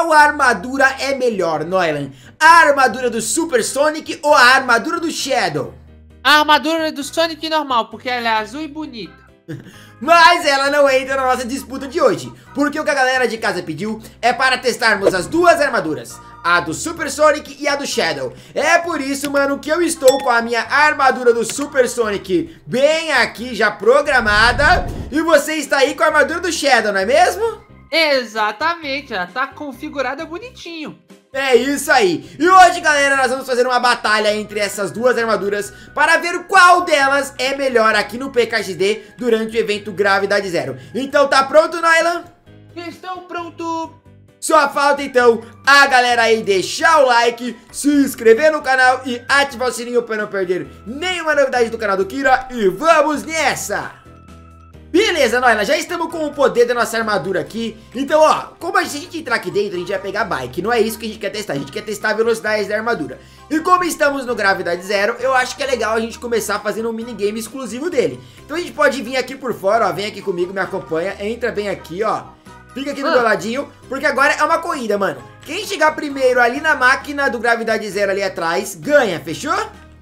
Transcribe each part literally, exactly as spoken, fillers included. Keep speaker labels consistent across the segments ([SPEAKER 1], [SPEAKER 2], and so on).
[SPEAKER 1] qual armadura é melhor, Noylan? A armadura do Super Sonic ou a armadura do Shadow?
[SPEAKER 2] A armadura do Sonic normal, porque ela é azul e bonita.
[SPEAKER 1] Mas ela não entra na nossa disputa de hoje, porque o que a galera de casa pediu é para testarmos as duas armaduras, a do Super Sonic e a do Shadow. É por isso, mano, que eu estou com a minha armadura do Super Sonic bem aqui, já programada, e você está aí com a armadura do Shadow, não é mesmo?
[SPEAKER 2] Exatamente, já tá configurada bonitinho.
[SPEAKER 1] É isso aí. E hoje, galera, nós vamos fazer uma batalha entre essas duas armaduras para ver qual delas é melhor aqui no P K X D durante o evento Gravidade Zero. Então tá pronto, Noylan?
[SPEAKER 2] Estou pronto.
[SPEAKER 1] Só falta então a galera aí deixar o like, se inscrever no canal e ativar o sininho para não perder nenhuma novidade do canal do Kira. E vamos nessa! Beleza, Noylan, já estamos com o poder da nossa armadura aqui. Então, ó, como a gente entrar aqui dentro, a gente vai pegar bike. Não é isso que a gente quer testar, a gente quer testar a velocidade da armadura. E como estamos no Gravidade Zero, eu acho que é legal a gente começar fazendo um minigame exclusivo dele. Então a gente pode vir aqui por fora, ó, vem aqui comigo, me acompanha, entra bem aqui, ó. Fica aqui do meu ladinho, porque agora é uma corrida, mano. Quem chegar primeiro ali na máquina do Gravidade Zero ali atrás, ganha, fechou?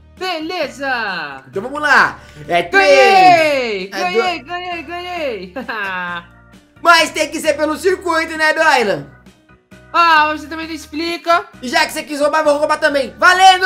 [SPEAKER 2] Beleza!
[SPEAKER 1] Então vamos lá! É
[SPEAKER 2] Ganhei!
[SPEAKER 1] três!
[SPEAKER 2] Ganhei,
[SPEAKER 1] É do...
[SPEAKER 2] ganhei, ganhei!
[SPEAKER 1] Mas tem que ser pelo circuito, né, Noylan?
[SPEAKER 2] Ah, mas você também não explica!
[SPEAKER 1] E já que você quis roubar, vou roubar também! Valendo!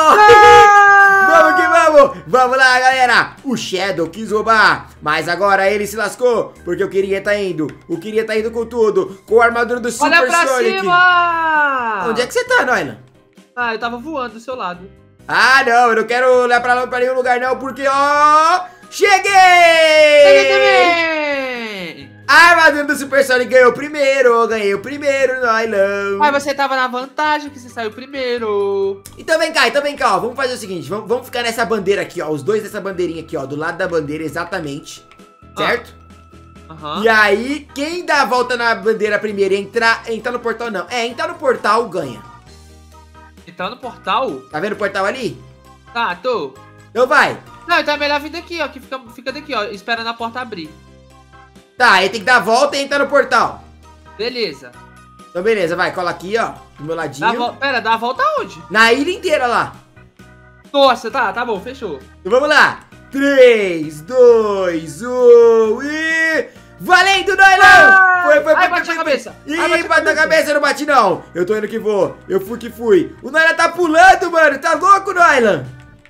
[SPEAKER 2] Ah!
[SPEAKER 1] Vamos que vamos! Vamos lá, galera! O Shadow quis roubar, mas agora ele se lascou, porque eu queria tá indo. Eu queria tá indo com tudo, com a armadura do Super
[SPEAKER 2] Olha pra
[SPEAKER 1] Sonic.
[SPEAKER 2] cima!
[SPEAKER 1] Onde é que você tá, Noylan?
[SPEAKER 2] Ah, eu tava voando do seu lado.
[SPEAKER 1] Ah, não, eu não quero olhar pra, lá, pra nenhum lugar não, porque, ó... Cheguei!
[SPEAKER 2] Cheguei também!
[SPEAKER 1] A armadura do Super Sonic ganhou primeiro, eu ganhei o primeiro, Noylan.
[SPEAKER 2] Mas você tava na vantagem, que você saiu primeiro.
[SPEAKER 1] Então vem cá, então vem cá, ó, vamos fazer o seguinte, vamos, vamos ficar nessa bandeira aqui, ó, os dois nessa bandeirinha aqui, ó, do lado da bandeira exatamente, certo?
[SPEAKER 2] Aham.
[SPEAKER 1] E aí, quem dá a volta na bandeira primeiro e entrar, entrar no portal não, é, entrar no portal ganha.
[SPEAKER 2] Entrar no portal?
[SPEAKER 1] Tá vendo o portal ali?
[SPEAKER 2] Tá, tô.
[SPEAKER 1] Então vai.
[SPEAKER 2] Não, então é melhor vir daqui, ó, que fica, fica daqui, ó, esperando a porta abrir.
[SPEAKER 1] Tá, aí tem que dar a volta e entrar no portal.
[SPEAKER 2] Beleza.
[SPEAKER 1] Então beleza, vai, cola aqui, ó, do meu
[SPEAKER 2] Dá a
[SPEAKER 1] ladinho.
[SPEAKER 2] vo- Pera, dá a volta aonde?
[SPEAKER 1] Na ilha inteira lá.
[SPEAKER 2] Nossa, tá, tá bom, fechou.
[SPEAKER 1] Então vamos lá. três, dois, um e... Valendo, Noylan!
[SPEAKER 2] Ah!
[SPEAKER 1] Foi, foi,
[SPEAKER 2] Ai,
[SPEAKER 1] foi,
[SPEAKER 2] bati
[SPEAKER 1] foi,
[SPEAKER 2] a cabeça.
[SPEAKER 1] Ih,
[SPEAKER 2] Ai, bati a
[SPEAKER 1] bateu a
[SPEAKER 2] cabeça.
[SPEAKER 1] cabeça, eu não bati não. Eu tô indo que vou. Eu fui que fui. O Noylan tá pulando, mano. Tá louco, Noylan?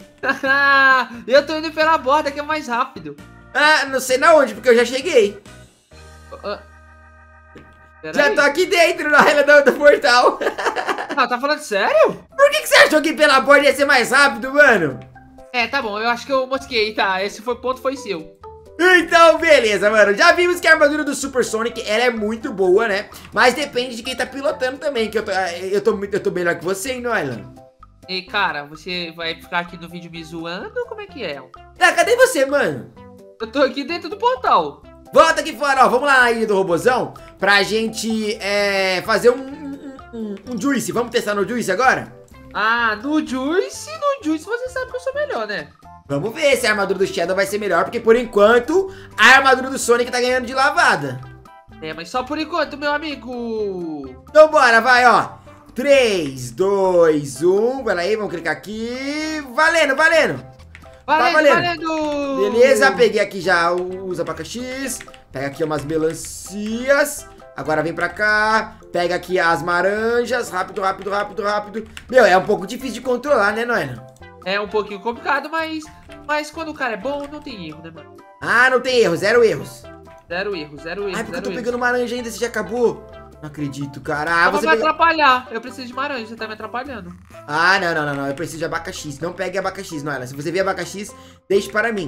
[SPEAKER 2] Eu tô indo pela borda, que é mais rápido.
[SPEAKER 1] Ah, não sei na onde, porque eu já cheguei.
[SPEAKER 2] Ah, pera
[SPEAKER 1] Já
[SPEAKER 2] aí.
[SPEAKER 1] tô aqui dentro, Noylan, do, do portal.
[SPEAKER 2] Ah, tá falando sério?
[SPEAKER 1] Por que, que você achou que pela borda ia ser mais rápido, mano?
[SPEAKER 2] É, tá bom, eu acho que eu mosquei, tá. Esse foi ponto, foi seu.
[SPEAKER 1] Então, beleza, mano. Já vimos que a armadura do Super Sonic, ela é muito boa, né? Mas depende de quem tá pilotando também, que eu tô, eu tô, eu tô melhor que você, hein, Noylan?
[SPEAKER 2] E, cara, você vai ficar aqui no vídeo me zoando ou como é que é?
[SPEAKER 1] Tá, cadê você, mano?
[SPEAKER 2] Eu tô aqui dentro do portal.
[SPEAKER 1] Volta aqui fora, ó. Vamos lá na ilha do robozão pra gente é, fazer um, um, um, um Juice. Vamos testar no Juice agora?
[SPEAKER 2] Ah, no Juice, no Juice você sabe que eu sou melhor, né?
[SPEAKER 1] Vamos ver se a armadura do Shadow vai ser melhor, porque por enquanto a armadura do Sonic tá ganhando de lavada.
[SPEAKER 2] É, mas só por enquanto, meu amigo.
[SPEAKER 1] Então bora, vai, ó. três, dois, um. Vai aí, vamos clicar aqui. Valendo, valendo.
[SPEAKER 2] Valendo,
[SPEAKER 1] valendo.
[SPEAKER 2] valendo.
[SPEAKER 1] Beleza, peguei aqui já os abacaxis. Pega aqui umas melancias. Agora vem pra cá. Pega aqui as laranjas. Rápido, rápido, rápido, rápido. Meu, é um pouco difícil de controlar, né, Noylan?
[SPEAKER 2] É um pouquinho complicado, mas, mas quando o cara é bom, não tem erro, né, mano?
[SPEAKER 1] Ah, não tem erro, zero erros.
[SPEAKER 2] Zero erro, zero erro,
[SPEAKER 1] Ai, porque eu
[SPEAKER 2] zero
[SPEAKER 1] tô
[SPEAKER 2] erro.
[SPEAKER 1] pegando uma laranja ainda, você já acabou? Não acredito, cara. Ah,
[SPEAKER 2] Não vai
[SPEAKER 1] você
[SPEAKER 2] me
[SPEAKER 1] pegou...
[SPEAKER 2] atrapalhar. Eu preciso de laranja, você tá me atrapalhando.
[SPEAKER 1] Ah, não, não, não, não. Eu preciso de abacaxis. Não pegue abacaxis, Noylan. Se você ver abacaxis, deixe para mim.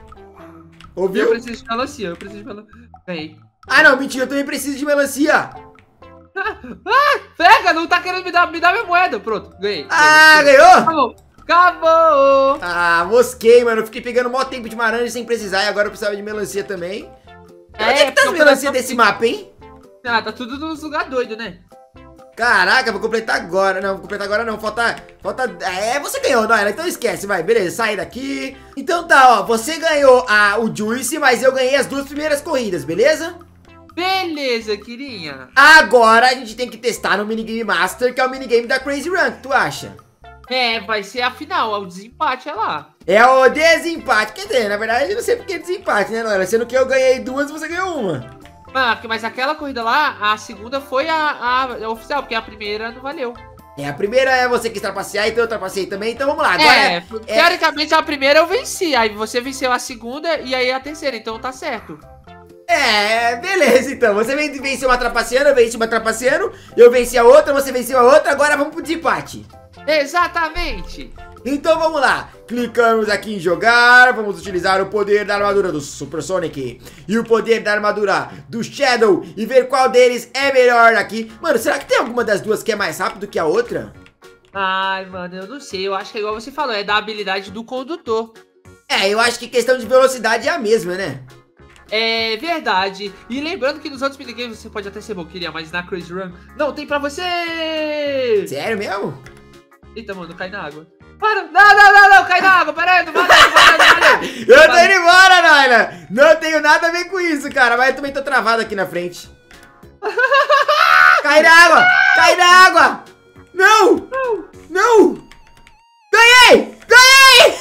[SPEAKER 2] Eu
[SPEAKER 1] Ouviu?
[SPEAKER 2] preciso de melancia, eu preciso de melancia. Ganhei.
[SPEAKER 1] Ah, não, mentira. Eu também preciso de melancia.
[SPEAKER 2] Ah, pega, não tá querendo me dar, me dar minha moeda. Pronto, ganhei.
[SPEAKER 1] Ah,
[SPEAKER 2] ganhei.
[SPEAKER 1] ganhou?
[SPEAKER 2] Acabou. Acabou.
[SPEAKER 1] Ah, mosquei, mano. Eu fiquei pegando mó tempo de laranja sem precisar. E agora eu precisava de melancia também.
[SPEAKER 2] É,
[SPEAKER 1] Onde é que tá as
[SPEAKER 2] porque eu
[SPEAKER 1] melancias
[SPEAKER 2] tô-
[SPEAKER 1] desse mapa, hein?
[SPEAKER 2] Ah, tá tudo nos lugares doidos, né?
[SPEAKER 1] Caraca, vou completar agora. Não, vou completar agora não. Falta. Falta. É, você ganhou, Noylan. Então esquece, vai. Beleza, sai daqui. Então tá, ó. Você ganhou a, o Juice, mas eu ganhei as duas primeiras corridas, beleza?
[SPEAKER 2] Beleza, Kirinha.
[SPEAKER 1] Agora a gente tem que testar no Minigame Master, que é o minigame da Crazy Run, que tu acha?
[SPEAKER 2] É, vai ser a final, o desempate é lá.
[SPEAKER 1] É o desempate, quer dizer, na verdade eu não sei porque é desempate, né, Noela? Sendo que eu ganhei duas, você ganhou uma.
[SPEAKER 2] Ah, mas aquela corrida lá, a segunda foi a, a, a oficial, porque a primeira não valeu.
[SPEAKER 1] É, a primeira é você que trapacear, então eu trapacei também, então vamos lá. Agora
[SPEAKER 2] É,
[SPEAKER 1] é,
[SPEAKER 2] teoricamente a primeira eu venci, aí você venceu a segunda e aí a terceira, então tá certo.
[SPEAKER 1] É, beleza então, você venceu uma trapaceando, eu venci uma trapaceando, eu venci a outra, você venceu a outra, agora vamos pro desempate.
[SPEAKER 2] Exatamente.
[SPEAKER 1] Então vamos lá, clicamos aqui em jogar, vamos utilizar o poder da armadura do Super Sonic e o poder da armadura do Shadow e ver qual deles é melhor aqui. Mano, será que tem alguma das duas que é mais rápido que a outra?
[SPEAKER 2] Ai, mano, eu não sei, eu acho que é igual você falou, é da habilidade do condutor.
[SPEAKER 1] É, eu acho que questão de velocidade é a mesma, né?
[SPEAKER 2] É verdade. E lembrando que nos outros minigames você pode até ser boquinha, mas na Crazy Run não tem pra você!
[SPEAKER 1] Sério mesmo?
[SPEAKER 2] Eita, mano, cai na água. Para! Não, não, não, não, cai na água, peraí, não valeu, não valeu, não valeu.
[SPEAKER 1] Eu tô indo embora, Naila! Não tenho nada a ver com isso, cara, mas eu também tô travado aqui na frente. Cai na água! Cai na água! Não! Não! Não! Ganhei! Ganhei!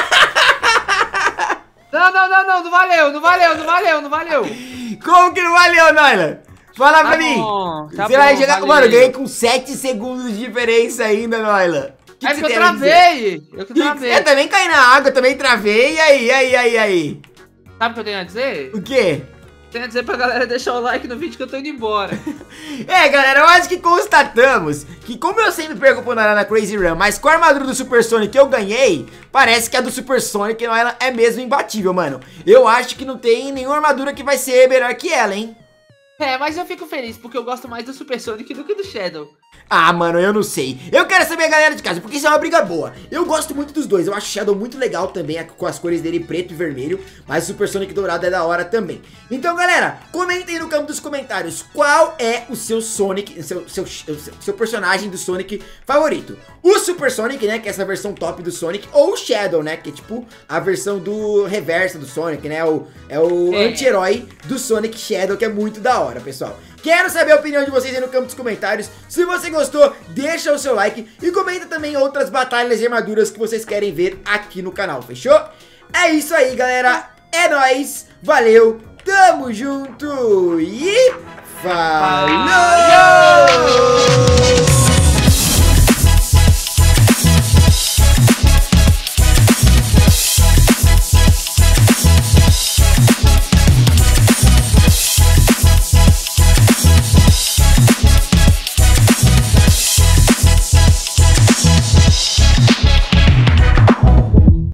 [SPEAKER 2] Não, não, não, não, não valeu, não valeu, não valeu, não valeu.
[SPEAKER 1] Como que não valeu, Naila? Fala
[SPEAKER 2] Tá
[SPEAKER 1] pra mim!
[SPEAKER 2] bom, tá
[SPEAKER 1] Você
[SPEAKER 2] bom,
[SPEAKER 1] vai chegar.
[SPEAKER 2] valeu.
[SPEAKER 1] Mano, eu ganhei com sete segundos de diferença ainda, Naila. Que
[SPEAKER 2] É
[SPEAKER 1] que
[SPEAKER 2] que eu
[SPEAKER 1] você tem a dizer?
[SPEAKER 2] travei, eu que
[SPEAKER 1] Que-
[SPEAKER 2] travei.
[SPEAKER 1] Eu também caí na água, eu também travei. E aí, e aí, e aí, e aí?
[SPEAKER 2] Sabe o que eu tenho a dizer?
[SPEAKER 1] O quê?
[SPEAKER 2] Tenho a dizer pra galera deixar o like no vídeo que eu tô indo embora.
[SPEAKER 1] É, galera, eu acho que constatamos que, como eu sempre perco pro Nara na Crazy Run, mas com a armadura do Super Sonic eu ganhei, parece que a do Super Sonic não, ela é mesmo imbatível, mano. Eu acho que não tem nenhuma armadura que vai ser melhor que ela, hein?
[SPEAKER 2] É, mas eu fico feliz porque eu gosto mais do Super Sonic do que do Shadow.
[SPEAKER 1] Ah, mano, eu não sei. Eu quero saber, galera de casa, porque isso é uma briga boa. Eu gosto muito dos dois. Eu acho o Shadow muito legal também, com as cores dele preto e vermelho. Mas o Super Sonic dourado é da hora também. Então, galera, comentem no campo dos comentários qual é o seu Sonic, seu, seu, seu, seu personagem do Sonic favorito. O Super Sonic, né, que é essa versão top do Sonic, ou o Shadow, né, que é tipo a versão do reverso do Sonic, né, o, é o
[SPEAKER 2] É.
[SPEAKER 1] anti-herói do Sonic Shadow, que é muito da hora, pessoal. Quero saber a opinião de vocês aí no campo dos comentários. Se você gostou, deixa o seu like e comenta também outras batalhas de armaduras que vocês querem ver aqui no canal, fechou? É isso aí, galera. É nóis. Valeu. Tamo junto. E falou!